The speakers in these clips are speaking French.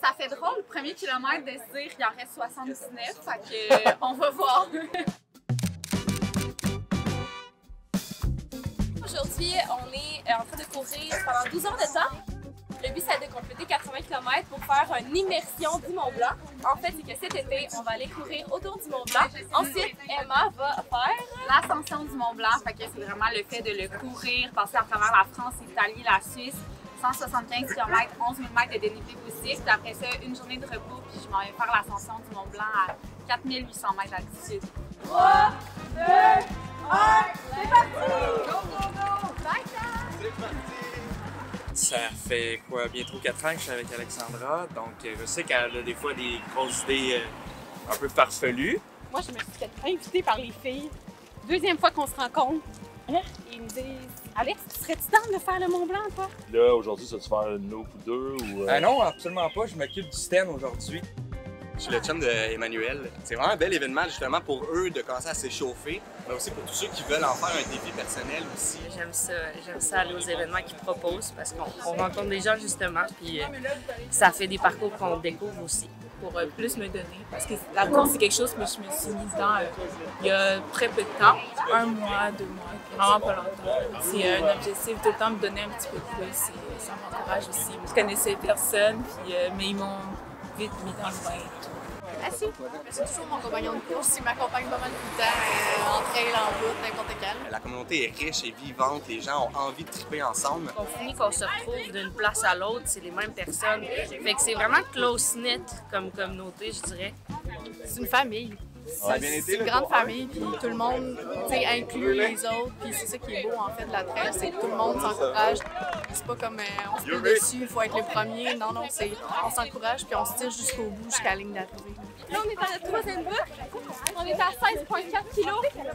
Ça fait drôle, le premier kilomètre, de se dire qu'il en reste 79, fait que on va voir. Aujourd'hui, on est en train de courir pendant 12 heures de temps. Le but, c'est de compléter 80 km pour faire une immersion du Mont-Blanc. En fait, c'est que cet été, on va aller courir autour du Mont-Blanc. Ensuite, Emma va faire l'ascension du Mont-Blanc, fait que c'est vraiment le fait de le courir, passer à travers la France, l'Italie, la Suisse. 175 km, 11 000 mètres de dénivelé possible. Puis après ça, une journée de repos, puis je m'en vais faire l'ascension du Mont-Blanc à 4800 mètres d'altitude. 3, 2, 1, c'est parti! Go, go, go! Bye, C'est parti! Ça fait quoi, bientôt 4 ans que je suis avec Alexandra, donc je sais qu'elle a des fois des grosses idées un peu farfelues. Moi, je me suis fait inviter par les filles. Deuxième fois qu'on se rencontre. Ils me disent Alex, serais-tu dans de faire le Mont-Blanc, toi? Là, aujourd'hui, ça va-tu faire une loupe ou deux? Ou, Non, absolument pas. Je m'occupe du stand aujourd'hui. Je suis le chum d'Emmanuel. C'est vraiment un bel événement justement pour eux de commencer à s'échauffer, mais aussi pour tous ceux qui veulent en faire un défi personnel aussi. J'aime ça aller aux événements qu'ils proposent parce qu'on rencontre des gens justement, puis ça fait des parcours qu'on découvre aussi. Pour plus me donner. Parce que la course, c'est quelque chose que je me suis mis dedans il y a très peu de temps. 1 mois, 2 mois, vraiment pas longtemps. C'est un objectif tout le temps me donner un petit peu de plus et ça m'encourage aussi. Je connaissais personne, puis, mais ils m'ont vite mis dans le bain. Assis. C'est toujours mon compagnon de course. Il m'accompagne pas mal tout le temps, en trail, en route, n'importe quel. La communauté est riche et vivante, les gens ont envie de triper ensemble. On finit qu'on se retrouve d'une place à l'autre, c'est les mêmes personnes. Fait que c'est vraiment close-knit comme communauté, je dirais. C'est une famille. C'est une grande famille, puis tout le monde inclut les autres, puis c'est ça qui est beau en fait de la trail, c'est que tout le monde s'encourage. C'est pas comme on se met dessus, il faut être le premier. Non, non, c'est on s'encourage puis on se tire jusqu'au bout, jusqu'à la ligne d'arrivée. Là, on est à notre 3e boucle. On est à 16,4 kg.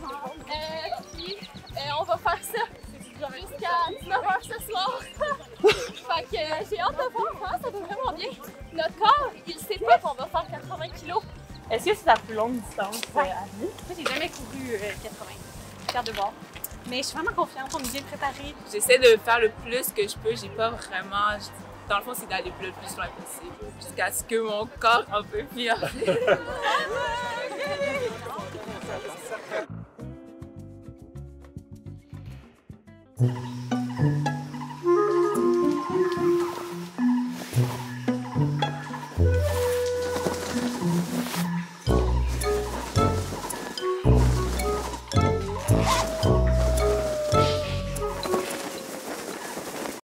Puis on va faire ça jusqu'à 19h ce soir. Fait que j'ai hâte de voir, hein, ça va vraiment bien. Notre corps, il sait pas qu'on va faire 80 kg. Est-ce que c'est la plus longue distance à vie? Moi, j'ai jamais couru 80. Fière de bord. Mais je suis vraiment confiante, on est bien préparés. J'essaie de faire le plus que je peux. J'ai pas vraiment... Dans le fond, c'est d'aller le plus loin possible. Jusqu'à ce que mon corps en peut plus. En fait.